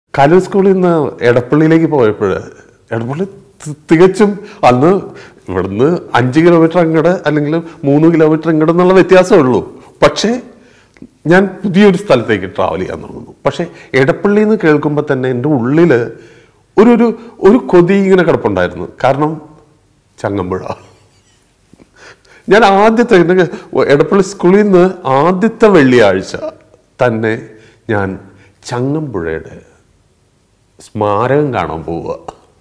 കലൂർ സ്കൂളിൽ നിന്ന് എടപ്പള്ളിയിലേക്ക് പോയപ്പോൾ എടപ്പള്ളി തികച്ചും അന്ന് ഇവിടുന്ന് 5 കിലോമീറ്റർ അങ്ങോട്ട് അല്ലെങ്കിൽ 3 കിലോമീറ്റർ ഇങ്ങോട്ട് എന്നുള്ള വ്യത്യാസമേ ഉള്ളൂ. പക്ഷേ ഞാൻ പുതിയൊരു സ്ഥലത്തേക്ക് ട്രാവൽ ചെയ്യാൻ തുടങ്ങുന്നു. പക്ഷേ എടപ്പള്ളി എന്ന് കേൾക്കുമ്പോൾ തന്നെ എൻ്റെ ഉള്ളിൽ ഒരു കൊതി ഇങ്ങനെ കിടപ്പുണ്ടായിരുന്നു. കാരണം ചങ്ങമ്പുഴ. ഞാൻ ആദ്യത്തെ എടപ്പള്ളി സ്കൂളിൽ നിന്ന് ആദ്യത്തെ വെള്ളിയാഴ്ച തന്നെ ഞാൻ ചങ്ങമ്പുഴയുടെ സ്മാരകം കാണാൻ പോവുക.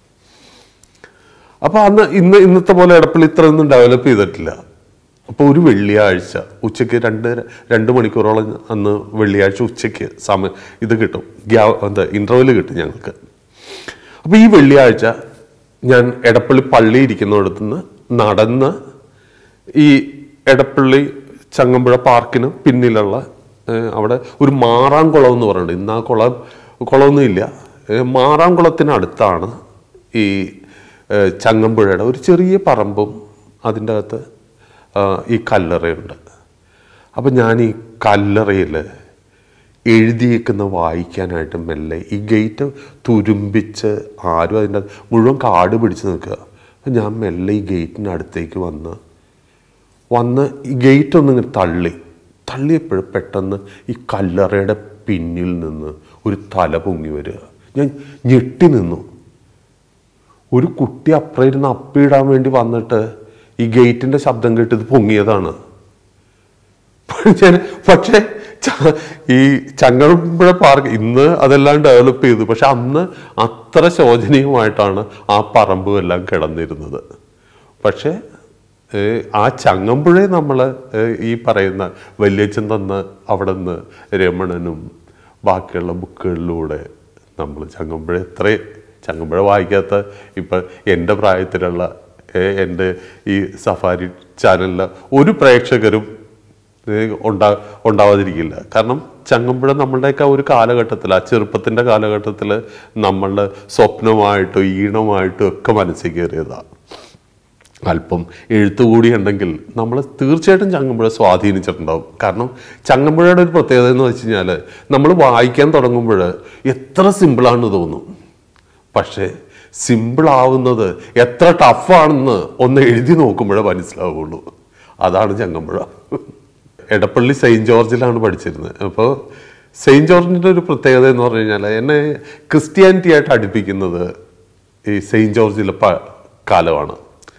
അപ്പോൾ അന്ന് ഇന്നത്തെ പോലെ എടപ്പള്ളി ഇത്രയൊന്നും ഡെവലപ്പ് ചെയ്തിട്ടില്ല. അപ്പോൾ ഒരു വെള്ളിയാഴ്ച ഉച്ചയ്ക്ക് 2 മണിക്കൂറോളം അന്ന് വെള്ളിയാഴ്ച ഉച്ചയ്ക്ക് ഇത് കിട്ടും, ഇൻ്റർവെൽ കിട്ടും ഞങ്ങൾക്ക്. അപ്പോൾ ഈ വെള്ളിയാഴ്ച ഞാൻ എടപ്പള്ളി പള്ളി ഇരിക്കുന്നിടത്തുനിന്ന് നടന്ന് ഈ എടപ്പള്ളി ചങ്ങമ്പുഴ പാർക്കിന് പിന്നിലുള്ള അവിടെ ഒരു മാറാംകുളം എന്ന് പറയുന്നുണ്ട്. ഇന്ന് ആ കുളമൊന്നും ഇല്ല. മാറാംകുളത്തിനടുത്താണ് ഈ ചങ്ങമ്പുഴയുടെ ഒരു ചെറിയ പറമ്പും അതിൻ്റെ അകത്ത് ഈ കല്ലറയുണ്ട്. അപ്പം ഞാൻ ഈ കല്ലറയിൽ എഴുതിയേക്കുന്ന വായിക്കാനായിട്ട് മെല്ലെ ഈ ഗേറ്റ് തുരുമ്പിച്ച് ആരും അതിൻ്റെ മുഴുവൻ കാട് പിടിച്ച് നിൽക്കുക. അപ്പം ഞാൻ മെല്ലെ ഈ ഗേറ്റിനടുത്തേക്ക് വന്ന് ഈ ഗേറ്റ് ഒന്നിങ്ങനെ തള്ളിയപ്പോഴും പെട്ടെന്ന് ഈ കല്ലറയുടെ പിന്നിൽ നിന്ന് ഒരു തല പൊങ്ങി വരിക. ഞാൻ ഞെട്ടി നിന്നു. ഒരു കുട്ടി അപ്പുറം അപ്പിയിടാൻ വേണ്ടി വന്നിട്ട് ഈ ഗേറ്റിൻ്റെ ശബ്ദം കേട്ട് ഇത് പൊങ്ങിയതാണ്. പക്ഷേ ഈ ചങ്ങമ്പുഴ പാർക്ക് ഇന്ന് അതെല്ലാം ഡെവലപ്പ് ചെയ്തു. പക്ഷെ അന്ന് അത്ര ശോചനീയമായിട്ടാണ് ആ പറമ്പും എല്ലാം കിടന്നിരുന്നത്. പക്ഷേ ആ ചങ്ങമ്പുഴയെ നമ്മൾ ഈ പറയുന്ന വല്യച്ഛൻ തന്ന അവിടെ നിന്ന് രമണനും ബാക്കിയുള്ള ബുക്കുകളിലൂടെ നമ്മൾ ചങ്ങമ്പുഴ വായിക്കാത്ത ഇപ്പം എൻ്റെ പ്രായത്തിലുള്ള എൻ്റെ ഈ സഫാരി ചാനലിലെ ഒരു പ്രേക്ഷകരും ഉണ്ടാവാതിരിക്കില്ല. കാരണം ചങ്ങമ്പുഴ നമ്മളുടെയൊക്കെ ഒരു കാലഘട്ടത്തിൽ, ആ ചെറുപ്പത്തിൻ്റെ കാലഘട്ടത്തിൽ നമ്മളുടെ സ്വപ്നമായിട്ടും ഈണമായിട്ടും ഒക്കെ മനസ്സിൽ കയറിയതാണ്. അല്പം എഴുത്തുകൂടി ഉണ്ടെങ്കിൽ നമ്മൾ തീർച്ചയായിട്ടും ചങ്ങമ്പുഴ സ്വാധീനിച്ചിട്ടുണ്ടാവും. കാരണം ചങ്ങമ്പുഴയുടെ ഒരു പ്രത്യേകത എന്ന് വെച്ച് കഴിഞ്ഞാൽ നമ്മൾ വായിക്കാൻ തുടങ്ങുമ്പോൾ എത്ര സിമ്പിളാണെന്ന് തോന്നും. പക്ഷേ സിമ്പിളാവുന്നത് എത്ര ടഫാണെന്ന് ഒന്ന് എഴുതി നോക്കുമ്പോഴേ മനസ്സിലാവുള്ളൂ. അതാണ് ചങ്ങമ്പുഴ. എടപ്പള്ളി സെയിൻറ്റ് ജോർജിലാണ് പഠിച്ചിരുന്നത്. അപ്പോൾ സെയിൻറ്റ് ജോർജിൻ്റെ ഒരു പ്രത്യേകത എന്ന് പറഞ്ഞു കഴിഞ്ഞാൽ എന്നെ ക്രിസ്ത്യാനിറ്റി ആയിട്ട് അടുപ്പിക്കുന്നത് ഈ സെയിൻറ്റ് ജോർജിലെ കാലമാണ്.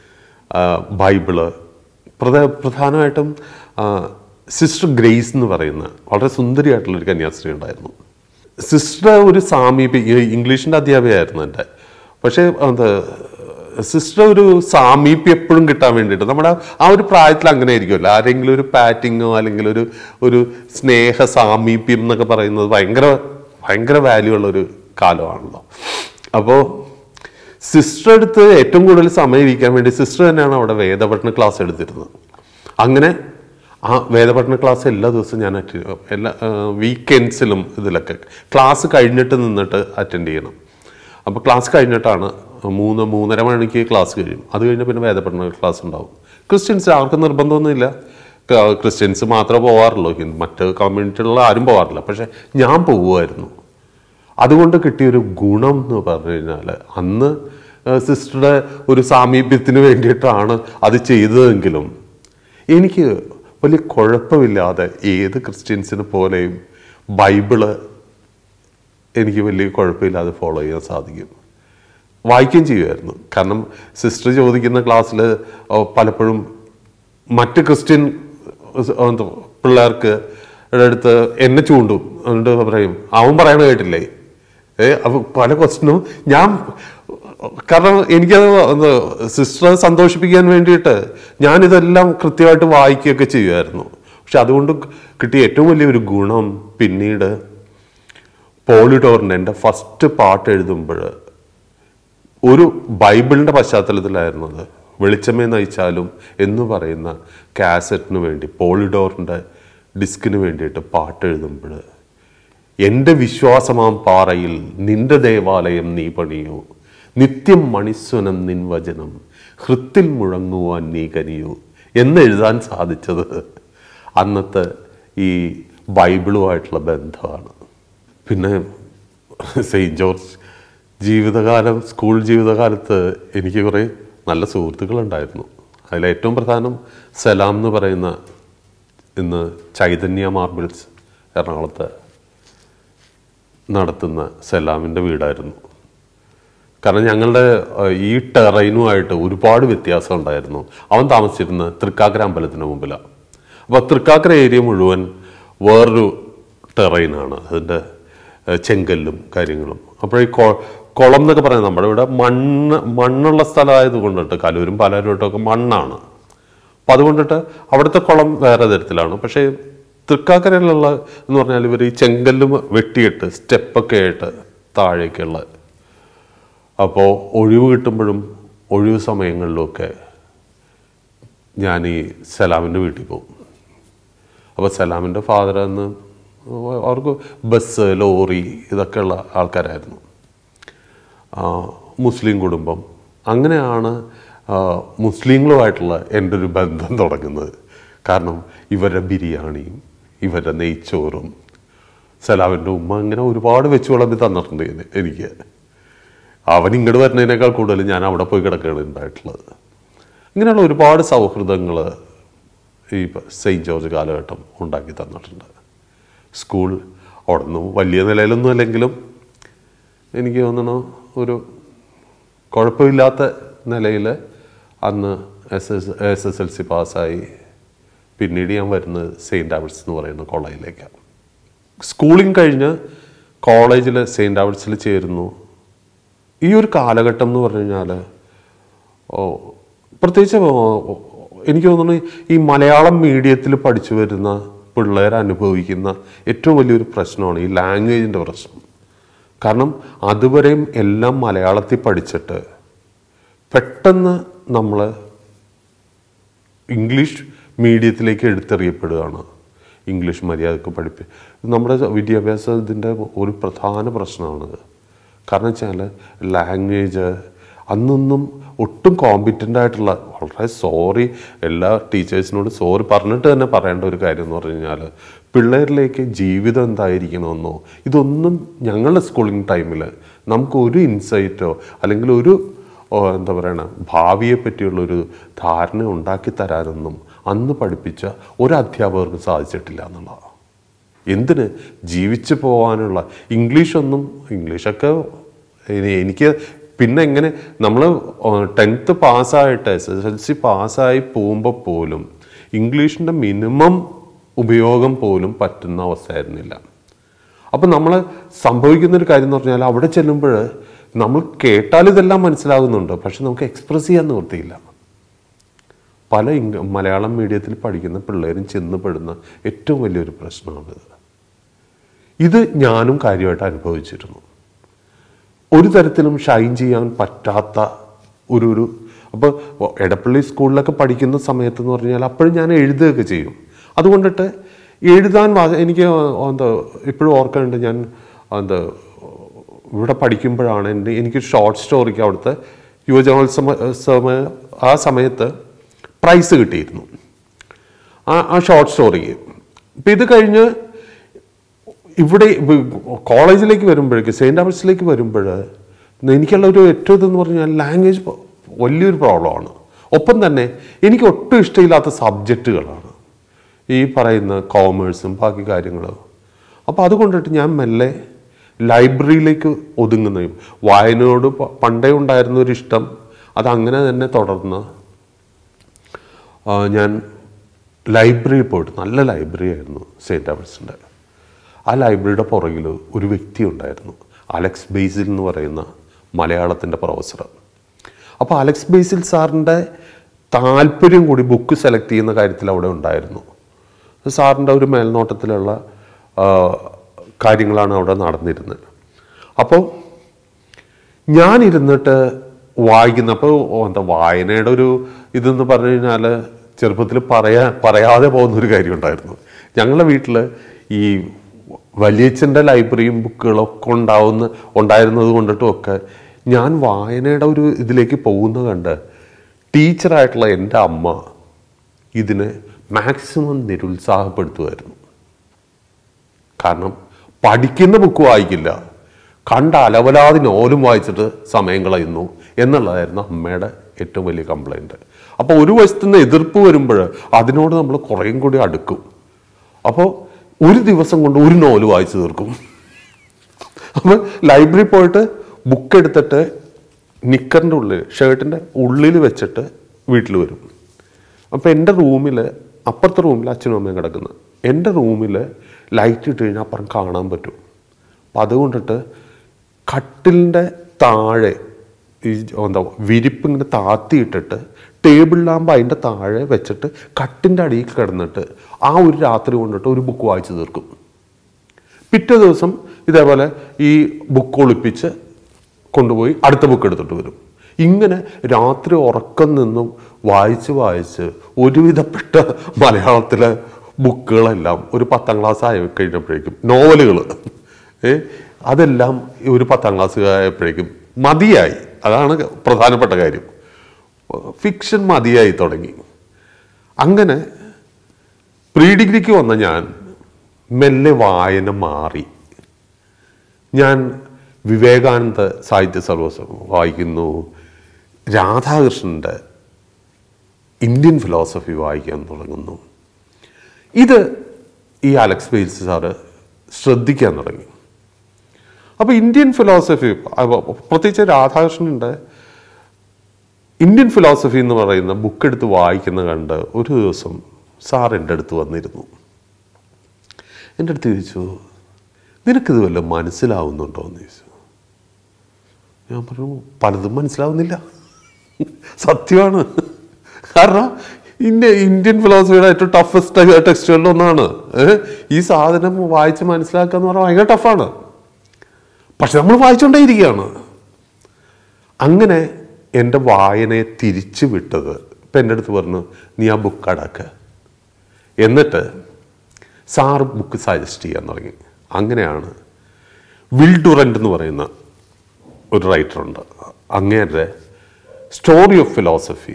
ബൈബിള് പ്രധാനമായിട്ടും സിസ്റ്റർ ഗ്രേസ് എന്ന് പറയുന്ന വളരെ സുന്ദരിയായിട്ടുള്ളൊരു കന്യാസ്ത്രീ ഉണ്ടായിരുന്നു. സിസ്റ്റർ ഒരു ഇംഗ്ലീഷിൻ്റെ അധ്യാപികയായിരുന്നു എൻ്റെ. പക്ഷേ സിസ്റ്റർ ഒരു സാമീപ്യം എപ്പോഴും കിട്ടാൻ വേണ്ടിയിട്ട് നമ്മുടെ ആ ഒരു പ്രായത്തിൽ അങ്ങനെ ആയിരിക്കുമല്ലോ. ആരെങ്കിലും ഒരു പാറ്റിങ്ങോ അല്ലെങ്കിൽ ഒരു സ്നേഹ സാമീപ്യം എന്നൊക്കെ പറയുന്നത് ഭയങ്കര വാല്യൂ ഉള്ളൊരു കാലമാണല്ലോ. അപ്പോൾ സിസ്റ്റർ അടുത്ത് ഏറ്റവും കൂടുതൽ സമയം ഇരിക്കാൻ വേണ്ടി സിസ്റ്റർ തന്നെയാണ് അവിടെ വേദപഠന ക്ലാസ് എടുത്തിരുന്നത്. അങ്ങനെ ആ വേദപഠന ക്ലാസ് എല്ലാ ദിവസവും ഞാൻ എല്ലാ വീക്കെൻഡ്സിലും ഇതിലൊക്കെ ക്ലാസ് കഴിഞ്ഞിട്ട് നിന്നിട്ട് അറ്റൻഡ് ചെയ്യണം. അപ്പോൾ ക്ലാസ് കഴിഞ്ഞിട്ടാണ് 3-3:30 മണിക്ക് ക്ലാസ് കഴിയും. അത് കഴിഞ്ഞ് പിന്നെ വേദപഠന ക്ലാസ് ഉണ്ടാവും. ക്രിസ്ത്യൻസ് ആർക്കും നിർബന്ധമൊന്നുമില്ല. ക്രിസ്ത്യൻസ് മാത്രമേ പോകാറുള്ളൂ. മറ്റ് കമ്മ്യൂണിറ്റിയിലുള്ള ആരും പോകാറില്ല. പക്ഷേ ഞാൻ പോവുമായിരുന്നു. അതുകൊണ്ട് കിട്ടിയൊരു ഗുണം എന്ന് പറഞ്ഞു കഴിഞ്ഞാൽ അന്ന് സിസ്റ്ററുടെ ഒരു സാമീപ്യത്തിന് വേണ്ടിയിട്ടാണ് അത് ചെയ്തതെങ്കിലും എനിക്ക് വലിയ കുഴപ്പമില്ലാതെ ഏത് ക്രിസ്ത്യൻസിനെ പോലെയും ബൈബിള് എനിക്ക് വലിയ കുഴപ്പമില്ലാതെ ഫോളോ ചെയ്യാൻ സാധിക്കും. വായിക്കുകയും ചെയ്യുമായിരുന്നു. കാരണം സിസ്റ്റർ ചോദിക്കുന്ന ക്ലാസ്സിൽ പലപ്പോഴും മറ്റ് ക്രിസ്ത്യൻ പിള്ളേർക്ക് അടുത്ത് എന്നെ ചൂണ്ടും. എന്നിട്ട് പറയും അവൻ പറയണ കേട്ടില്ലേ. അപ്പോൾ പല ക്വസ്റ്റ്യനും കാരണം എനിക്കത് സിസ്റ്ററെ സന്തോഷിപ്പിക്കാൻ വേണ്ടിയിട്ട് ഞാനിതെല്ലാം കൃത്യമായിട്ട് വായിക്കുകയൊക്കെ ചെയ്യുമായിരുന്നു. പക്ഷെ അതുകൊണ്ട് കിട്ടിയ ഏറ്റവും വലിയൊരു ഗുണം പിന്നീട് പോളിഡോറിൻ്റെ എൻ്റെ ഫസ്റ്റ് പാട്ട് എഴുതുമ്പോൾ ഒരു ബൈബിളിൻ്റെ പശ്ചാത്തലത്തിലായിരുന്നത്. വെളിച്ചമേ നയിച്ചാലും എന്ന് പറയുന്ന കാസറ്റിന് വേണ്ടി പോളിഡോറിൻ്റെ ഡിസ്കിന് വേണ്ടിയിട്ട് പാട്ട് എഴുതുമ്പോൾ എൻ്റെ വിശ്വാസമാം പാറയിൽ നിന്റെ ദേവാലയം നീ പണിയൂ, നിത്യം മണിസ്വനം നിൻ വചനം ഹൃത്തിൽ മുഴങ്ങുവാൻ നീ കനിയൂ എന്നെഴുതാൻ സാധിച്ചത് അന്നത്തെ ഈ ബൈബിളുമായിട്ടുള്ള ബന്ധമാണ്. പിന്നെ സെയിൻറ്റ് ജോർജ് ജീവിതകാലം, സ്കൂൾ ജീവിതകാലത്ത് എനിക്ക് കുറേ നല്ല സുഹൃത്തുക്കളുണ്ടായിരുന്നു. അതിലേറ്റവും പ്രധാനം സലാം എന്ന് പറയുന്ന ഇന്ന് ചൈതന്യ മാർബിൾസ് എറണാകുളത്ത് നടത്തുന്ന സലാമിൻ്റെ വീടായിരുന്നു. കാരണം ഞങ്ങളുടെ ഈ ടെറൈനുമായിട്ട് ഒരുപാട് വ്യത്യാസം ഉണ്ടായിരുന്നു. അവൻ താമസിച്ചിരുന്ന തൃക്കാക്കര അമ്പലത്തിന് മുമ്പിലാണ്. അപ്പോൾ തൃക്കാക്കര ഏരിയ മുഴുവൻ വേറൊരു ടെറൈനാണ്, അതിൻ്റെ ചെങ്കല്ലും കാര്യങ്ങളും. അപ്പോൾ ഈ കുളം എന്നൊക്കെ പറയുന്നത് നമ്മുടെ ഇവിടെ മണ്ണുള്ള സ്ഥലമായത് കൊണ്ടിട്ട് കലൂരും പാലാരോട്ടൊക്കെ മണ്ണാണ്. അപ്പം അതുകൊണ്ടിട്ട് അവിടുത്തെ കുളം വേറെ തരത്തിലാണ്. പക്ഷേ തൃക്കാക്കരയിലുള്ള എന്ന് പറഞ്ഞാൽ ഇവർ ഈ ചെങ്കല്ലും വെട്ടിയിട്ട് സ്റ്റെപ്പൊക്കെ ആയിട്ട് താഴേക്കുള്ള. അപ്പോൾ ഒഴിവ് കിട്ടുമ്പോഴും ഒഴിവ് സമയങ്ങളിലുമൊക്കെ ഞാൻ ഈ സലാമിൻ്റെ വീട്ടിൽ പോകും. അപ്പോൾ സലാമിൻ്റെ ഫാദർ എന്ന് അവർക്ക് ബസ്, ലോറി ഇതൊക്കെയുള്ള ആൾക്കാരായിരുന്നു. മുസ്ലിം കുടുംബം. അങ്ങനെയാണ് മുസ്ലിങ്ങളുമായിട്ടുള്ള എൻ്റെ ഒരു ബന്ധം തുടങ്ങുന്നത്. കാരണം ഇവരുടെ ബിരിയാണിയും ഇവരുടെ നെയ്ച്ചോറും സലാമിൻ്റെ ഉമ്മ ഇങ്ങനെ ഒരുപാട് വെച്ച് വിളമ്പി തന്നിട്ടുണ്ട് എനിക്ക്. അവൻ ഇങ്ങോട്ട് വരുന്നതിനേക്കാൾ കൂടുതൽ ഞാൻ അവിടെ പോയി കിടക്കുകയാണ് ഉണ്ടായിട്ടുള്ളത്. ഇങ്ങനെയുള്ള ഒരുപാട് സൗഹൃദങ്ങൾ ഈ സെയിൻറ്റ് ജോർജ് കാലഘട്ടം ഉണ്ടാക്കി തന്നിട്ടുണ്ട്. സ്കൂൾ അവിടെ നിന്ന് വലിയ നിലയിലൊന്നും അല്ലെങ്കിലും എനിക്ക് തോന്നുന്നു ഒരു കുഴപ്പമില്ലാത്ത നിലയിൽ അന്ന് SSLC പാസ്സായി. പിന്നീട് ഞാൻ വരുന്നത് സെയിൻറ്റ് ആൽബർട്ട്സ് എന്ന് പറയുന്ന കോളേജിലേക്കാണ്. സ്കൂളിങ് കഴിഞ്ഞ് കോളേജിൽ സെയിൻറ്റ് ആൽബർട്ട്സിൽ ചേരുന്നു. ഈ ഒരു കാലഘട്ടം എന്ന് പറഞ്ഞു കഴിഞ്ഞാൽ പ്രത്യേകിച്ച് എനിക്ക് തോന്നുന്നു ഈ മലയാളം മീഡിയത്തിൽ പഠിച്ചു വരുന്ന പിള്ളേർ അനുഭവിക്കുന്ന ഏറ്റവും വലിയൊരു പ്രശ്നമാണ് ഈ ലാംഗ്വേജിൻ്റെ പ്രശ്നം. കാരണം അതുവരെയും എല്ലാം മലയാളത്തിൽ പഠിച്ചിട്ട് പെട്ടെന്ന് നമ്മൾ ഇംഗ്ലീഷ് മീഡിയത്തിലേക്ക് എടുത്തെറിയപ്പെടുകയാണ്. ഇംഗ്ലീഷ് മര്യാദക്ക് നമ്മുടെ വിദ്യാഭ്യാസത്തിൻ്റെ ഒരു പ്രധാന പ്രശ്നമാണിത്. കാരണം വെച്ചാൽ ലാംഗ്വേജ് അന്നൊന്നും ഒട്ടും കോമ്പിറ്റൻ്റ് ആയിട്ടുള്ള, വളരെ സോറി എല്ലാ ടീച്ചേഴ്സിനോട് സോറി പറഞ്ഞിട്ട് തന്നെ പറയേണ്ട ഒരു കാര്യം എന്ന് പറഞ്ഞു കഴിഞ്ഞാൽ പിള്ളേരിലേക്ക് ജീവിതം എന്തായിരിക്കണമെന്നോ ഇതൊന്നും ഞങ്ങളുടെ സ്കൂളിംഗ് ടൈമിൽ നമുക്കൊരു ഇൻസൈറ്റോ അല്ലെങ്കിൽ ഒരു എന്താ പറയണ ഭാവിയെ പറ്റിയുള്ളൊരു ധാരണ ഉണ്ടാക്കി തരാനൊന്നും അന്ന് പഠിപ്പിച്ച ഒരു അധ്യാപകർക്ക് സാധിച്ചിട്ടില്ല എന്നുള്ളതാണ്. എന്തിന് ജീവിച്ചു പോകാനുള്ള ഇംഗ്ലീഷൊക്കെ എനിക്ക് പിന്നെ എങ്ങനെ നമ്മൾ 10th പാസ്സായിട്ട് SSLC പാസ്സായി പോകുമ്പോൾ പോലും ഇംഗ്ലീഷിൻ്റെ മിനിമം ഉപയോഗം പോലും പറ്റുന്ന അവസ്ഥയായിരുന്നില്ല. അപ്പം നമ്മൾ സംഭവിക്കുന്നൊരു കാര്യം എന്ന് പറഞ്ഞാൽ അവിടെ ചെല്ലുമ്പോൾ നമ്മൾ കേട്ടാൽ ഇതെല്ലാം മനസ്സിലാകുന്നുണ്ട്, പക്ഷെ നമുക്ക് എക്സ്പ്രസ് ചെയ്യാൻ നിവൃത്തിയില്ല. പല മലയാളം മീഡിയത്തിൽ പഠിക്കുന്ന പിള്ളേരും ചെന്നപ്പെടുന്ന ഏറ്റവും വലിയൊരു പ്രശ്നമാണിത്. ഇത് ഞാനും കാര്യമായിട്ട് അനുഭവിച്ചിരുന്നു. ഒരു തരത്തിലും ഷൈൻ ചെയ്യാൻ പറ്റാത്ത ഒരു അപ്പോൾ എടപ്പള്ളി സ്കൂളിലൊക്കെ പഠിക്കുന്ന സമയത്തെന്ന് പറഞ്ഞാൽ അപ്പോഴും ഞാൻ എഴുതുകയൊക്കെ ചെയ്യും. അതുകൊണ്ടിട്ട് എഴുതാൻ എനിക്ക് ഇപ്പോഴും ഓർക്കുന്നുണ്ട്. ഞാൻ ഇവിടെ പഠിക്കുമ്പോഴാണ് എനിക്കൊരു ഷോർട്ട് സ്റ്റോറിക്ക് അവിടുത്തെ യുവജനോത്സവ ആ സമയത്ത് പ്രൈസ് കിട്ടിയിരുന്നു ആ ഷോർട്ട് സ്റ്റോറിക്ക്. അപ്പം ഇത് കഴിഞ്ഞ് ഇവിടെ കോളേജിലേക്ക് വരുമ്പോഴേക്ക് സെയിൻറ്റ് ആൽബർട്ട്സിലേക്ക് വരുമ്പോൾ എനിക്കുള്ള ഒരു ഏറ്റവും ഇതെന്ന് പറഞ്ഞാൽ ലാംഗ്വേജ് വലിയൊരു പ്രോബ്ലമാണ്. ഒപ്പം തന്നെ എനിക്ക് ഒട്ടും ഇഷ്ടമില്ലാത്ത സബ്ജക്റ്റുകളാണ് ഈ പറയുന്ന കോമേഴ്സും ബാക്കി കാര്യങ്ങളും. അപ്പോൾ അതുകൊണ്ടിട്ട് ഞാൻ മെല്ലെ ലൈബ്രറിയിലേക്ക് ഒതുങ്ങുന്ന, വായനയോട് പണ്ടേ ഉണ്ടായിരുന്നൊരിഷ്ടം അതങ്ങനെ തന്നെ തുടർന്ന് ഞാൻ ലൈബ്രറിയിൽ പോയിട്ട്, നല്ല ലൈബ്രറി ആയിരുന്നു സെയിൻറ്റ് ആൽബർട്ട്സിൻ്റെ. ആ ലൈബ്രറിയുടെ പുറകിൽ ഒരു വ്യക്തി ഉണ്ടായിരുന്നു, അലക്സ് ബേസിൽ എന്ന് പറയുന്ന മലയാളത്തിൻ്റെ പ്രൊഫസർ. അപ്പോൾ അലക്സ് ബേസിൽ സാറിൻ്റെ താല്പര്യം കൂടി ബുക്ക് സെലക്ട് ചെയ്യുന്ന കാര്യത്തിൽ അവിടെ ഉണ്ടായിരുന്നു. സാറിൻ്റെ ഒരു മേൽനോട്ടത്തിലുള്ള കാര്യങ്ങളാണ് അവിടെ നടന്നിരുന്നത്. അപ്പോൾ ഞാനിരുന്നിട്ട് വായിക്കുന്നപ്പോൾ വായനയുടെ ഒരു ഇതെന്ന് പറഞ്ഞു കഴിഞ്ഞാൽ ചെറുപ്പത്തിൽ പറയാതെ പോകുന്നൊരു കാര്യം ഉണ്ടായിരുന്നു. ഞങ്ങളുടെ വീട്ടിൽ ഈ വലിയച്ഛൻ്റെ ലൈബ്രറിയും ബുക്കുകളൊക്കെ ഉണ്ടായിരുന്നത് കൊണ്ടിട്ടുമൊക്കെ ഞാൻ വായനയുടെ ഒരു ഇതിലേക്ക് പോകുന്നത് കണ്ട് ടീച്ചറായിട്ടുള്ള എൻ്റെ അമ്മ ഇതിനെ മാക്സിമം നിരുത്സാഹപ്പെടുത്തുമായിരുന്നു. കാരണം പഠിക്കുന്ന ബുക്ക് വായിക്കില്ല, കണ്ട അലവലാതി നോവലും വായിച്ചിട്ട് സമയം കളയുന്നു എന്നുള്ളതായിരുന്നു അമ്മയുടെ ഏറ്റവും വലിയ കംപ്ലൈൻറ്റ്. അപ്പോൾ ഒരു വശത്തു നിന്ന് എതിർപ്പ് വരുമ്പോൾ അതിനോട് നമ്മൾ കുറേയും കൂടി അടുക്കും. അപ്പോൾ ഒരു ദിവസം കൊണ്ട് ഒരു നോവൽ വായിച്ചു തീർക്കും. അപ്പോൾ ലൈബ്രറി പോയിട്ട് ബുക്ക് എടുത്തിട്ട് നിക്കറിൻ്റെ ഉള്ളിൽ, ഷർട്ടിൻ്റെ ഉള്ളിൽ വെച്ചിട്ട് വീട്ടിൽ വരും. അപ്പോൾ എൻ്റെ റൂമിൽ, അപ്പുറത്തെ റൂമിൽ അച്ഛനും അമ്മയും കിടക്കുന്നത്, എൻ്റെ റൂമിൽ ലൈറ്റ് ഇട്ട് കഴിഞ്ഞാൽ അപ്പുറം കാണാൻ പറ്റും. അപ്പം അതുകൊണ്ടിട്ട് കട്ടിലിൻ്റെ താഴെ ഈ വിരിപ്പ് ഇങ്ങനെ താത്തിയിട്ടിട്ട് ടേബിളിലാകുമ്പോൾ അതിൻ്റെ താഴെ വെച്ചിട്ട് കട്ടിൻ്റെ അടിയിൽ കിടന്നിട്ട് ആ ഒരു രാത്രി കൊണ്ടിട്ട് ഒരു ബുക്ക് വായിച്ചു തീർക്കും. പിറ്റേ ദിവസം ഇതേപോലെ ഈ ബുക്ക് ഒളിപ്പിച്ച് കൊണ്ടുപോയി അടുത്ത ബുക്ക് എടുത്തിട്ട് വരും. ഇങ്ങനെ രാത്രി ഉറക്കം നിന്നും വായിച്ച് ഒരുവിധപ്പെട്ട മലയാളത്തിലെ ബുക്കുകളെല്ലാം ഒരു 10ാം ക്ലാസ് ആയി കഴിഞ്ഞപ്പോഴേക്കും, നോവലുകൾ അതെല്ലാം ഒരു 10ാം ക്ലാസ് ആയപ്പോഴേക്കും മതിയായി. അതാണ് പ്രധാനപ്പെട്ട കാര്യം. ഫിക്ഷൻ മതിയായി തുടങ്ങി. അങ്ങനെ പ്രീ ഡിഗ്രിക്ക് വന്ന ഞാൻ മെല്ലെ വായന മാറി. ഞാൻ വിവേകാനന്ദ സാഹിത്യ സർവസ്വം വായിക്കുന്നു, രാധാകൃഷ്ണൻ്റെ ഇന്ത്യൻ ഫിലോസഫി വായിക്കാൻ തുടങ്ങുന്നു. ഇത് ഈ അലക്സ് ബെയിൽസ് സാറ് ശ്രദ്ധിക്കാൻ തുടങ്ങി. അപ്പോൾ ഇന്ത്യൻ ഫിലോസഫി, പ്രത്യേകിച്ച് രാധാകൃഷ്ണൻ്റെ ഇന്ത്യൻ ഫിലോസഫി എന്ന് പറയുന്ന ബുക്ക് എടുത്ത് വായിക്കുന്ന കണ്ട് ഒരു ദിവസം സാർ എൻ്റെ അടുത്ത് വന്നിരുന്നു. എൻ്റെ അടുത്ത് ചോദിച്ചു, നിനക്കിത് വല്ലതും മനസ്സിലാവുന്നുണ്ടോ എന്ന് ചോദിച്ചു. ഞാൻ പറഞ്ഞു, പലതും മനസ്സിലാവുന്നില്ല. സത്യമാണ്. കാരണം ഇന്ത്യൻ ഫിലോസഫിയുടെ ഏറ്റവും ടഫസ്റ്റ് ടെക്സ്റ്റുകളിലൊന്നാണ്. ഈ സാധനം വായിച്ച് മനസ്സിലാക്കുക എന്ന് പറഞ്ഞാൽ ഭയങ്കര ടഫാണ്. പക്ഷെ നമ്മൾ വായിച്ചുകൊണ്ടേ ഇരിക്കുകയാണ്. അങ്ങനെ എൻ്റെ വായനയെ തിരിച്ചു വിട്ടത് ഇപ്പം എൻ്റെ അടുത്ത് പറഞ്ഞു, നീ ആ ബുക്ക് അടക്കുക. എന്നിട്ട് സാറ് ബുക്ക് സജസ്റ്റ് ചെയ്യാൻ തുടങ്ങി. അങ്ങനെയാണ് വിൽ ഡുറന്റ് എന്ന് പറയുന്ന ഒരു റൈറ്ററുണ്ട്, അങ്ങേരുടെ സ്റ്റോറി ഓഫ് ഫിലോസഫി,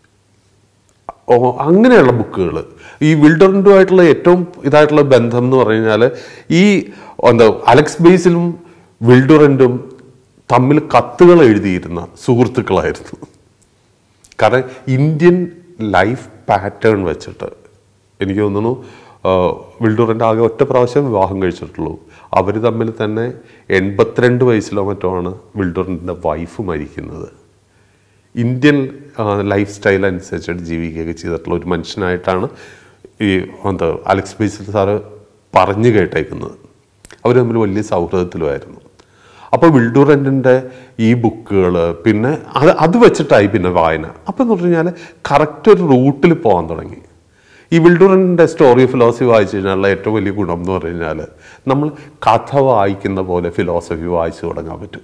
അങ്ങനെയുള്ള ബുക്കുകൾ. ഈ വിൽ ഡുറന്റുമായിട്ടുള്ള ഏറ്റവും ഇതായിട്ടുള്ള ബന്ധം എന്ന് പറഞ്ഞു കഴിഞ്ഞാൽ, ഈ അലക്സ് ബെയിൽസും വിൽ ഡുറന്റും തമ്മിൽ കത്തുകൾ എഴുതിയിരുന്ന സുഹൃത്തുക്കളായിരുന്നു. കാരണം ഇന്ത്യൻ ലൈഫ് പാറ്റേൺ വെച്ചിട്ട് എനിക്ക് തോന്നുന്നു വിൽ ഡുറന്റ് ആകെ ഒറ്റ പ്രാവശ്യം വിവാഹം കഴിച്ചിട്ടുള്ളൂ. അവർ തമ്മിൽ തന്നെ 82 വയസ്സിലോ മറ്റോ ആണ് വിൽ ഡുറന്റിൻ്റെ വൈഫ് മരിക്കുന്നത്. ഇന്ത്യൻ ലൈഫ് സ്റ്റൈൽ അനുസരിച്ചിട്ട് ജീവിക്കുകയൊക്കെ ചെയ്തിട്ടുള്ള ഒരു മനുഷ്യനായിട്ടാണ് ഈ അലക്സ് ബെയിൽസ് സാറ് പറഞ്ഞു കേട്ടേക്കുന്നത്. അവർ തമ്മിൽ വലിയ സൗഹൃദത്തിലുമായിരുന്നു. അപ്പോൾ വിൽ ഡുറന്റിൻ്റെ ഈ ബുക്കുകൾ പിന്നെ അത് വെച്ചിട്ടായി പിന്നെ വായന. അപ്പോൾ എന്ന് പറഞ്ഞു കഴിഞ്ഞാൽ കറക്റ്റ് ഒരു റൂട്ടിൽ പോകാൻ തുടങ്ങി. ഈ വിൽ ഡുറന്റിൻ്റെ സ്റ്റോറി ഓഫ് ഫിലോസഫി വായിച്ചു കഴിഞ്ഞാലുള്ള ഏറ്റവും വലിയ ഗുണം എന്ന് പറഞ്ഞു കഴിഞ്ഞാൽ, നമ്മൾ കഥ വായിക്കുന്ന പോലെ ഫിലോസഫി വായിച്ചു തുടങ്ങാൻ പറ്റും.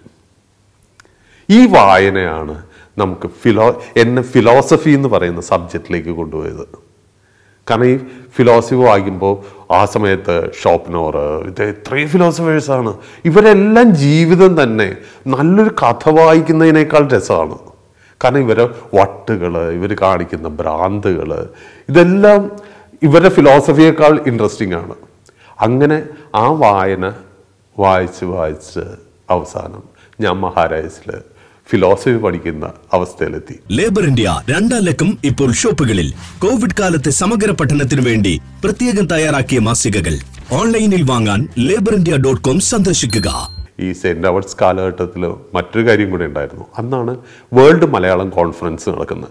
ഈ വായനയാണ് നമുക്ക് എന്നെ ഫിലോസഫി എന്ന് പറയുന്ന സബ്ജക്റ്റിലേക്ക് കൊണ്ടുപോയത്. കാരണം ഈ ഫിലോസഫി വായിക്കുമ്പോൾ ആ സമയത്ത് ഷോപ്പനോർ, ഇത് എത്രയും ഫിലോസഫേഴ്സാണ്. ഇവരെല്ലാം ജീവിതം തന്നെ നല്ലൊരു കഥ വായിക്കുന്നതിനേക്കാൾ രസമാണ്. കാരണം ഇവരെ വട്ടുകൾ, ഇവർ കാണിക്കുന്ന ഭ്രാന്തുകൾ, ഇതെല്ലാം ഇവരുടെ ഫിലോസഫിയേക്കാൾ ഇൻട്രസ്റ്റിംഗ് ആണ്. അങ്ങനെ ആ വായന വായിച്ച് അവസാനം ഞാൻ മഹാരാജസിൽ ഫിലോസഫി പഠിക്കുന്ന അവസ്ഥയിലെത്തി. ലേബർ ഇന്ത്യ 2ാം ലക്കം ഇപ്പോൾ ഷോപ്പുകളിൽ. കോവിഡ് കാലത്തെ സമഗ്ര പഠനത്തിനു വേണ്ടി പ്രത്യേകം തയ്യാറാക്കിയ മാസികകൾ ഓൺലൈനിൽ വാങ്ങാൻ laborindia.com സന്ദർശിക്കുക. ഈ സെന്റ് അവേർഡ്സ് കാലഘട്ടത്തിൽ മറ്റൊരു കാര്യം കൂടി ഉണ്ടായിരുന്നു. അന്നാണ് വേൾഡ് മലയാളം കോൺഫറൻസ് നടക്കുന്നത്.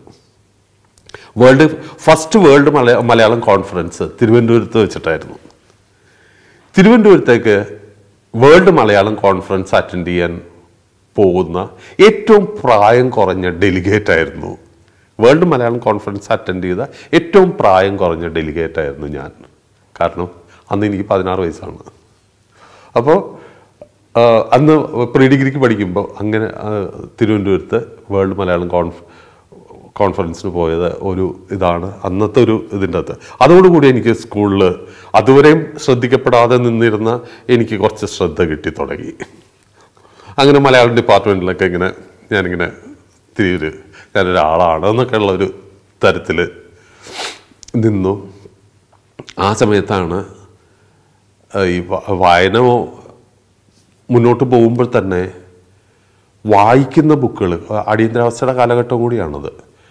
ഫസ്റ്റ് വേൾഡ് മലയാളം കോൺഫറൻസ് തിരുവനന്തപുരത്ത് വെച്ചിട്ടായിരുന്നു. തിരുവനന്തപുരത്തേക്ക് വേൾഡ് മലയാളം കോൺഫറൻസ് അറ്റൻഡ് ചെയ്യാൻ പോകുന്ന ഏറ്റവും പ്രായം കുറഞ്ഞ ഡെലിഗേറ്റ് ആയിരുന്നു. വേൾഡ് മലയാളം കോൺഫറൻസ് അറ്റൻഡ് ചെയ്ത ഏറ്റവും പ്രായം കുറഞ്ഞ ഡെലിഗേറ്റ് ആയിരുന്നു ഞാൻ. കാരണം അന്ന് എനിക്ക് 16 വയസ്സാണ്. അപ്പോൾ അന്ന് പ്രീ ഡിഗ്രിക്ക് പഠിക്കുമ്പോൾ അങ്ങനെ തിരുവനന്തപുരത്ത് വേൾഡ് മലയാളം കോൺഫറൻസിന് പോയത് ഒരു ഇതാണ് അന്നത്തെ ഒരു ഇതിൻ്റെ അകത്ത്. അതോടുകൂടി എനിക്ക് സ്കൂളിൽ അതുവരെയും ശ്രദ്ധിക്കപ്പെടാതെ നിന്നിരുന്ന എനിക്ക് കുറച്ച് ശ്രദ്ധ കിട്ടി തുടങ്ങി. അങ്ങനെ മലയാളം ഡിപ്പാർട്ട്മെൻറ്റിലൊക്കെ ഞാനിങ്ങനെ ഞാനൊരാളാണ് എന്നൊക്കെ ഉള്ളൊരു തരത്തിൽ നിന്നു. ആ സമയത്താണ് ഈ വായന മുന്നോട്ട് പോകുമ്പോൾ തന്നെ വായിക്കുന്ന ബുക്കുകൾ, അടിയന്തരാവസ്ഥയുടെ കാലഘട്ടം കൂടിയാണത്,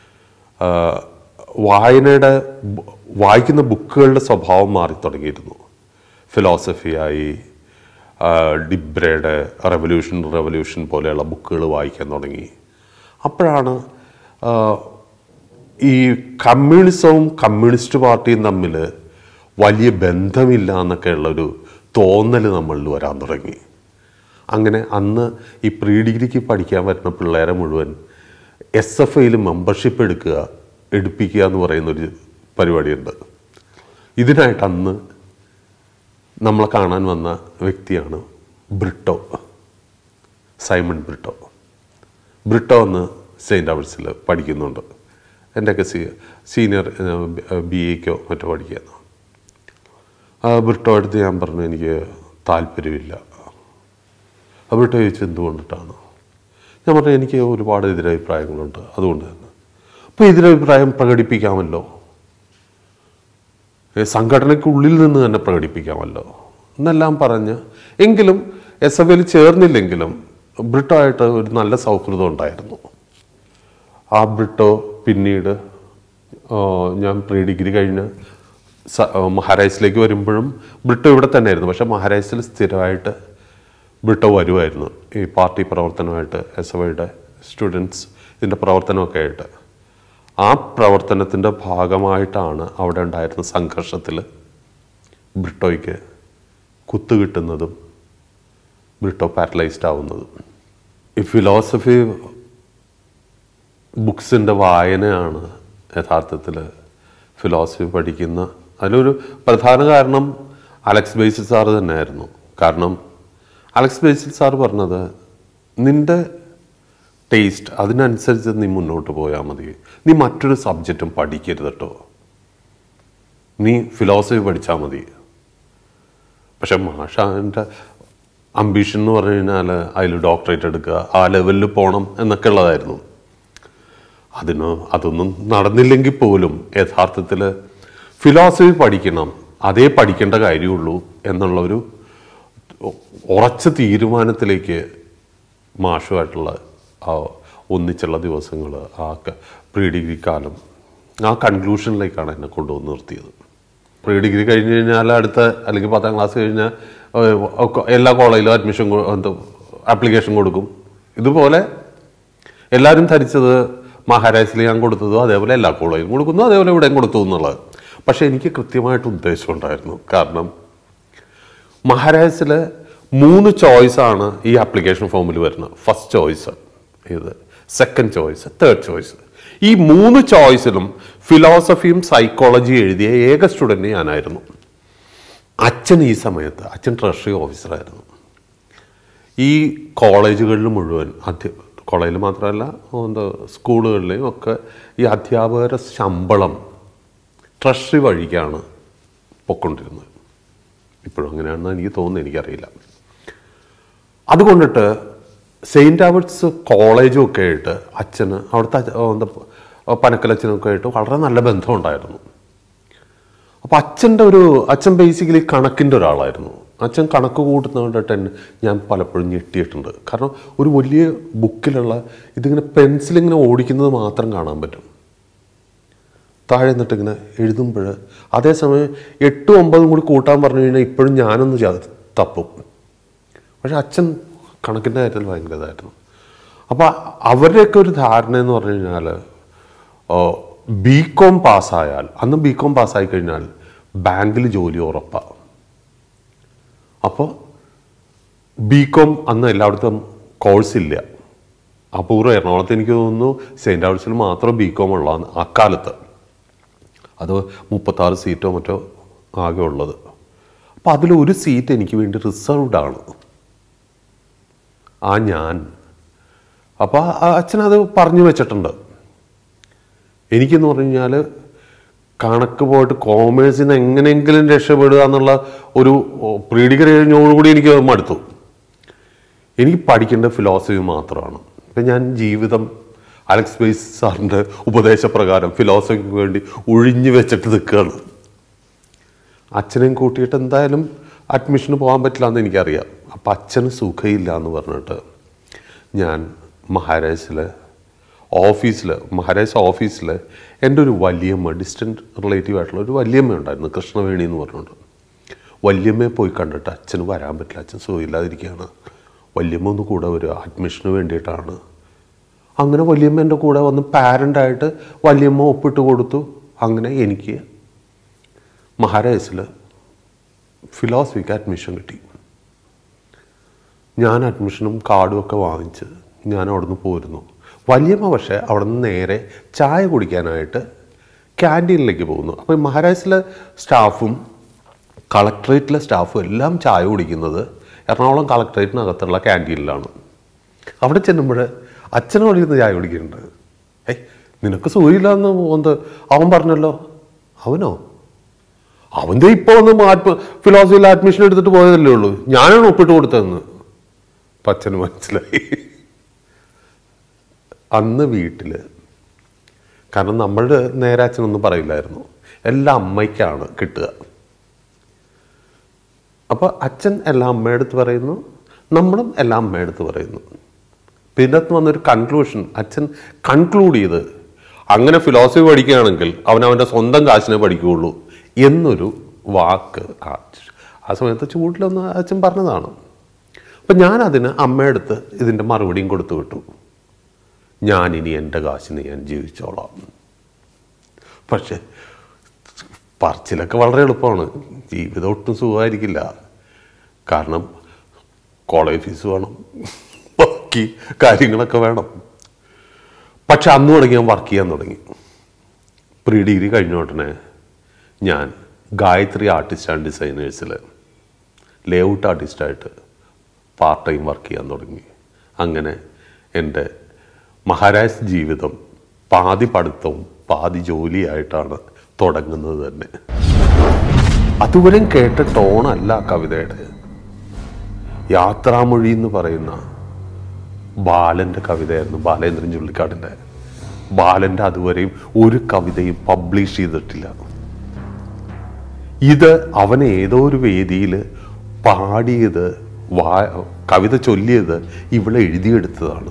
വായിക്കുന്ന ബുക്കുകളുടെ സ്വഭാവം മാറി തുടങ്ങിയിരുന്നു. ഫിലോസഫിയായി ഡിബ്രയുടെ റെവല്യൂഷൻ പോലെയുള്ള ബുക്കുകൾ വായിക്കാൻ തുടങ്ങി. അപ്പോഴാണ് ഈ കമ്മ്യൂണിസവും കമ്മ്യൂണിസ്റ്റ് പാർട്ടിയും തമ്മിൽ വലിയ ബന്ധമില്ല എന്നൊക്കെയുള്ളൊരു തോന്നൽ നമ്മളിൽ വരാൻ തുടങ്ങി. അങ്ങനെ അന്ന് ഈ പ്രീ ഡിഗ്രിക്ക് പഠിക്കാൻ വരുന്ന പിള്ളേരെ മുഴുവൻ SFIയിൽ മെമ്പർഷിപ്പ് എടുപ്പിക്കുക എന്ന് പറയുന്നൊരു പരിപാടിയുണ്ട്. ഇതിനായിട്ട് അന്ന് നമ്മളെ കാണാൻ വന്ന വ്യക്തിയാണ് ബ്രിട്ടോ, സൈമൺ ബ്രിട്ടോ. ബ്രിട്ടോ അന്ന് സെയിൻറ്റ് ആൽബർട്ട്സിൽ പഠിക്കുന്നുണ്ട്. എൻ്റെയൊക്കെ സീനിയർ BAക്കോ മറ്റോ പഠിക്കുകയാണ്. ബ്രിട്ടോ അടുത്ത് ഞാൻ പറഞ്ഞു എനിക്ക് താല്പര്യമില്ല. ബ്രിട്ടോ ചോദിച്ചു എന്തുകൊണ്ടിട്ടാണ്. ഞാൻ പറഞ്ഞു എനിക്ക് ഒരുപാട് എതിരഭിപ്രായങ്ങളുണ്ട്, അതുകൊണ്ട് തന്നെ. അപ്പോൾ എതിരഭിപ്രായം പ്രകടിപ്പിക്കാമല്ലോ, സംഘടനയ്ക്കുള്ളിൽ നിന്ന് തന്നെ പ്രകടിപ്പിക്കാമല്ലോ എന്നെല്ലാം പറഞ്ഞ്, എങ്കിലും SFIയിൽ ചേർന്നില്ലെങ്കിലും ബ്രിട്ടോ ആയിട്ട് ഒരു നല്ല സൗഹൃദം ഉണ്ടായിരുന്നു. ആ ബ്രിട്ടോ പിന്നീട് ഞാൻ പ്രീ ഡിഗ്രി കഴിഞ്ഞ് മഹാരാഷ്ട്രയിലേക്ക് വരുമ്പോഴും ബ്രിട്ടോ ഇവിടെ തന്നെ ആയിരുന്നു. പക്ഷേ മഹാരാഷ്ട്രയിൽ സ്ഥിരമായിട്ട് ബ്രിട്ടോ വരുമായിരുന്നു ഈ പാർട്ടി പ്രവർത്തനമായിട്ട്, SFIയുടെ സ്റ്റുഡൻസ് ഇതിൻ്റെ പ്രവർത്തനമൊക്കെ ആയിട്ട്. ആ പ്രവർത്തനത്തിൻ്റെ ഭാഗമായിട്ടാണ് അവിടെ ഉണ്ടായിരുന്ന സംഘർഷത്തിൽ ബ്രിട്ടോയ്ക്ക് കുത്തുകിട്ടുന്നതും ബ്രിട്ടോ പാരലൈസ്ഡ് ആവുന്നതും. ഈ ഫിലോസഫി ബുക്സിൻ്റെ വായനയാണ് യഥാർത്ഥത്തിൽ ഫിലോസഫി പഠിക്കുന്ന അതിലൊരു പ്രധാന കാരണം അലക്സ് ബേസിൽ സാറ് തന്നെയായിരുന്നു. കാരണം അലക്സ് ബേസിൽ സാറ് പറഞ്ഞത് നിൻ്റെ ടേസ്റ്റ് അതിനനുസരിച്ച് നീ മുന്നോട്ട് പോയാൽ മതി, നീ മറ്റൊരു സബ്ജക്റ്റും പഠിക്കരുത് കേട്ടോ, നീ ഫിലോസഫി പഠിച്ചാൽ മതി. പക്ഷെ മാഷാൻ്റെ അംബീഷൻ എന്ന് പറഞ്ഞു കഴിഞ്ഞാൽ അതിൽ ഡോക്ടറേറ്റ് എടുക്കുക, ആ ലെവലിൽ പോകണം എന്നൊക്കെ ഉള്ളതായിരുന്നു. അതൊന്നും നടന്നില്ലെങ്കിൽ പോലും യഥാർത്ഥത്തിൽ ഫിലോസഫി പഠിക്കണം, അതേ പഠിക്കേണ്ട കാര്യമുള്ളൂ എന്നുള്ളൊരു ഉറച്ച തീരുമാനത്തിലേക്ക് മാഷുമായിട്ടുള്ള ആ ഒന്നിച്ചുള്ള ദിവസങ്ങൾ, ആ പ്രീ ഡിഗ്രി കാലം, ആ കൺക്ലൂഷനിലേക്കാണ് എന്നെ കൊണ്ടുവന്ന് നിർത്തിയത്. പ്രീ ഡിഗ്രി കഴിഞ്ഞ് കഴിഞ്ഞാൽ അല്ലെങ്കിൽ 10ാം ക്ലാസ് കഴിഞ്ഞാൽ എല്ലാ കോളേജിലും അഡ്മിഷൻ ആപ്ലിക്കേഷൻ കൊടുക്കും. ഇതുപോലെ എല്ലാവരും ധരിച്ചത് മഹാരാഷ്ട്രയിൽ ഞാൻ കൊടുത്തതോ അതേപോലെ എല്ലാ കോളേജിലും കൊടുക്കുന്നു, അതേപോലെ ഇവിടെയും കൊടുത്തു എന്നുള്ളത്. പക്ഷേ എനിക്ക് കൃത്യമായിട്ട് ഉദ്ദേശമുണ്ടായിരുന്നു. കാരണം മഹാരാഷ്ട്രയിൽ 3 ചോയ്സാണ് ഈ ആപ്ലിക്കേഷൻ ഫോമിൽ വരുന്നത്. ഫസ്റ്റ് ചോയ്സ് ഇത്, സെക്കൻഡ് ചോയ്സ്, തേർഡ് ചോയ്സ്. ഈ 3 ചോയ്സിലും ഫിലോസഫിയും സൈക്കോളജിയും എഴുതിയ ഏക സ്റ്റുഡൻറ്റ് ഞാനായിരുന്നു. അച്ഛൻ ഈ സമയത്ത് അച്ഛൻ ട്രഷറി ഓഫീസറായിരുന്നു. ഈ കോളേജുകളിൽ മുഴുവൻ കോളേജിൽ മാത്രമല്ല സ്കൂളുകളിലെയും ഒക്കെ ഈ അധ്യാപകരുടെ ശമ്പളം ട്രഷറി വഴിക്കാണ് പൊയ്ക്കൊണ്ടിരുന്നത്. ഇപ്പോഴും അങ്ങനെയാണെന്ന് എനിക്ക് തോന്നുന്നു, എനിക്കറിയില്ല. അതുകൊണ്ടിട്ട് സെയിൻറ്റ് ആൽബർട്ട്സ് കോളേജും ഒക്കെ ആയിട്ട് അച്ഛന് അവിടുത്തെ പനക്കലച്ഛനൊക്കെ ആയിട്ട് വളരെ നല്ല ബന്ധമുണ്ടായിരുന്നു. അപ്പോൾ അച്ഛൻ ബേസിക്കലി കണക്കിൻ്റെ ഒരാളായിരുന്നു. അച്ഛൻ കണക്ക് കൂട്ടുന്നതുകൊണ്ടിട്ട് ഞാൻ പലപ്പോഴും ഞെട്ടിയിട്ടുണ്ട്. കാരണം ഒരു വലിയ ബുക്കിലുള്ള ഇതിങ്ങനെ പെൻസിലിങ്ങനെ ഓടിക്കുന്നത് മാത്രം കാണാൻ പറ്റും, താഴെ നിന്നിട്ട് ഇങ്ങനെ എഴുതുമ്പോൾ. അതേസമയം 8ഉം 9ഉം കൂടി കൂട്ടാൻ പറഞ്ഞു കഴിഞ്ഞാൽ ഇപ്പോഴും ഞാനൊന്ന് തപ്പും. പക്ഷെ അച്ഛൻ കണക്കിൻ്റെ കാര്യത്തിൽ ഭയങ്കര ഇതായിരുന്നു. അപ്പോൾ അവരുടെയൊക്കെ ഒരു ധാരണ എന്ന് പറഞ്ഞു കഴിഞ്ഞാൽ BCom പാസ്സായാൽ, അന്ന് BCom പാസ്സായി കഴിഞ്ഞാൽ ബാങ്കിൽ ജോലി ഉറപ്പാണ്. അപ്പോൾ BCom അന്ന് എല്ലായിടത്തും കോഴ്സില്ല. അപൂർവം എറണാകുളത്ത് എനിക്ക് തോന്നുന്നു സെയിൻറ്റ് ആൽബർട്ട്സിൽ മാത്രം BCom ഉള്ളതാണ് അക്കാലത്ത്. അത് 36 സീറ്റോ മറ്റോ ആകെ ഉള്ളത്. അപ്പോൾ അതിലൊരു സീറ്റ് എനിക്ക് വേണ്ടി റിസർവ്ഡ് ആണ് ഞാൻ. അപ്പോൾ അച്ഛനത് പറഞ്ഞു വെച്ചിട്ടുണ്ട്. എനിക്കെന്ന് പറഞ്ഞു കഴിഞ്ഞാൽ കണക്ക് പോയിട്ട് കോമേഴ്സിന് എങ്ങനെയെങ്കിലും രക്ഷപ്പെടുക എന്നുള്ള ഒരു പ്രീ ഡിഗ്രി കഴിഞ്ഞോടുകൂടി എനിക്ക് മടുത്തു. എനിക്ക് പഠിക്കേണ്ട ഫിലോസഫി മാത്രമാണ്. ഇപ്പം ഞാൻ ജീവിതം അലക്സ് ബേസ് സാറിൻ്റെ ഉപദേശപ്രകാരം ഫിലോസഫിക്ക് വേണ്ടി ഒഴിഞ്ഞു വെച്ചിട്ട് നിൽക്കുകയാണ്. അച്ഛനെയും കൂട്ടിയിട്ട് എന്തായാലും അഡ്മിഷന് പോകാൻ പറ്റില്ല എന്ന് എനിക്കറിയാം. അപ്പം അച്ഛന് സുഖമില്ല എന്ന് പറഞ്ഞിട്ട് ഞാൻ മഹാരാജ് ഓഫീസിൽ എൻ്റെ ഒരു വല്യമ്മ, ഡിസ്റ്റൻറ്റ് റിലേറ്റീവ് ആയിട്ടുള്ള ഒരു വല്യമ്മ ഉണ്ടായിരുന്നു, കൃഷ്ണവേണി എന്ന് പറഞ്ഞുകൊണ്ട്. വല്യമ്മയെ പോയി കണ്ടിട്ട് അച്ഛന് വരാൻ പറ്റില്ല, അച്ഛൻ സുഖമില്ലാതിരിക്കുകയാണ്, വല്യമ്മ ഒന്ന് കൂടെ ഒരു അഡ്മിഷന് വേണ്ടിയിട്ടാണ്. അങ്ങനെ വല്യമ്മ എൻ്റെ കൂടെ വന്ന് പാരൻ്റായിട്ട് വല്യമ്മ ഒപ്പിട്ട് കൊടുത്തു. അങ്ങനെ എനിക്ക് മഹാരാജസിൽ ഫിലോസഫിക്ക് അഡ്മിഷൻ കിട്ടി. ഞാൻ അഡ്മിഷനും കാർഡും ഒക്കെ വാങ്ങിച്ച് ഞാൻ അവിടെ നിന്ന് പോരുന്നു. വല്യമ്മ പക്ഷേ അവിടെ നിന്ന് നേരെ ചായ കുടിക്കാനായിട്ട് ക്യാൻറ്റീനിലേക്ക് പോകുന്നു. അപ്പോൾ മഹാരാജസിലെ സ്റ്റാഫും കളക്ട്രേറ്റിലെ സ്റ്റാഫും എല്ലാം ചായ കുടിക്കുന്നത് എറണാകുളം കളക്ട്രേറ്റിനകത്തുള്ള ക്യാൻറ്റീനിലാണ്. അവിടെ ചെല്ലുമ്പോൾ അച്ഛനും അവിടെ ഇരുന്ന് ചായ കുടിക്കുന്നുണ്ട്. നിനക്ക് സുഖമില്ലാന്ന് അവൻ പറഞ്ഞല്ലോ. അവൻ്റെ ഇപ്പോൾ ഒന്ന് ഫിലോസഫിയിൽ അഡ്മിഷൻ എടുത്തിട്ട് പോയതല്ലേ ഉള്ളൂ, ഞാനാണ് ഒപ്പിട്ട് കൊടുത്തതെന്ന് അപ്പം അച്ഛന് മനസ്സിലായി. അന്ന് വീട്ടിൽ, കാരണം നമ്മളുടെ നേരെ അച്ഛനൊന്നും പറയില്ലായിരുന്നു, എല്ലാം അമ്മയ്ക്കാണ് കിട്ടുക. അപ്പോൾ അച്ഛൻ എല്ലാം അമ്മയുടെ അടുത്ത് പറയുന്നു, നമ്മളും എല്ലാം അമ്മയുടെ അടുത്ത് പറയുന്നു. പിന്നെ വന്നൊരു കൺക്ലൂഷൻ അച്ഛൻ കൺക്ലൂഡ് ചെയ്ത്, അങ്ങനെ ഫിലോസഫി പഠിക്കുകയാണെങ്കിൽ അവനവൻ്റെ സ്വന്തം കാശിനെ പഠിക്കുകയുള്ളൂ എന്നൊരു വാക്ക് ആ സമയത്ത് ചൂട്ടിലൊന്ന് അച്ഛൻ പറഞ്ഞതാണ്. അപ്പം ഞാനതിന് അമ്മയുടെ അടുത്ത് ഇതിൻ്റെ മറുപടിയും കൊടുത്തു വിട്ടു. ഞാനിനി എൻ്റെ കാശിന് ഞാൻ ജീവിച്ചോളാം. പക്ഷെ പറച്ചിലൊക്കെ വളരെ എളുപ്പമാണ്, ജീവിതം ഒട്ടും സുഖമായിരിക്കില്ല. കാരണം കോളേജ് ഫീസ് വേണം, ബാക്കി കാര്യങ്ങളൊക്കെ വേണം. പക്ഷെ അന്ന് തുടങ്ങി ഞാൻ വർക്ക് ചെയ്യാൻ തുടങ്ങി. പ്രീ ഡിഗ്രി കഴിഞ്ഞ ഉടനെ ഞാൻ ഗായത്രി ആർട്ടിസ്റ്റ് ആൻഡ് ഡിസൈനേഴ്സിൽ ലേഔട്ട് ആർട്ടിസ്റ്റായിട്ട് പാർട്ട് ടൈം വർക്ക് ചെയ്യാൻ തുടങ്ങി. അങ്ങനെ എൻ്റെ മഹാരാജ് ജീവിതം പാതി പഠിത്തവും പാതി ജോലിയായിട്ടാണ് തുടങ്ങുന്നത് തന്നെ. അതുവരെ കേട്ട ടോണല്ല കവിതയുടെ. യാത്രാമൊഴി എന്ന് പറയുന്ന ബാലൻ്റെ കവിതയായിരുന്നു, ബാലേന്ദ്രൻ ചുള്ളിക്കാടിൻ്റെ. ബാലൻ്റെ അതുവരെയും ഒരു കവിതയും പബ്ലിഷ് ചെയ്തിട്ടില്ല. ഇത് അവൻ ഏതോ ഒരു വേദിയിൽ പാടിയത്, കവിത ചൊല്ലിയത് ഇവിടെ എഴുതിയെടുത്തതാണ്.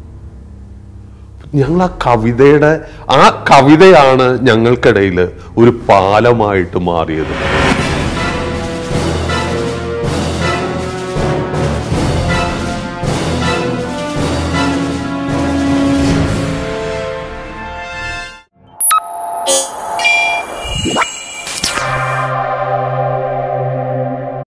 ഞങ്ങൾ ആ കവിതയാണ് ഞങ്ങൾക്കിടയിൽ ഒരു പാലമായിട്ട് മാറിയത്.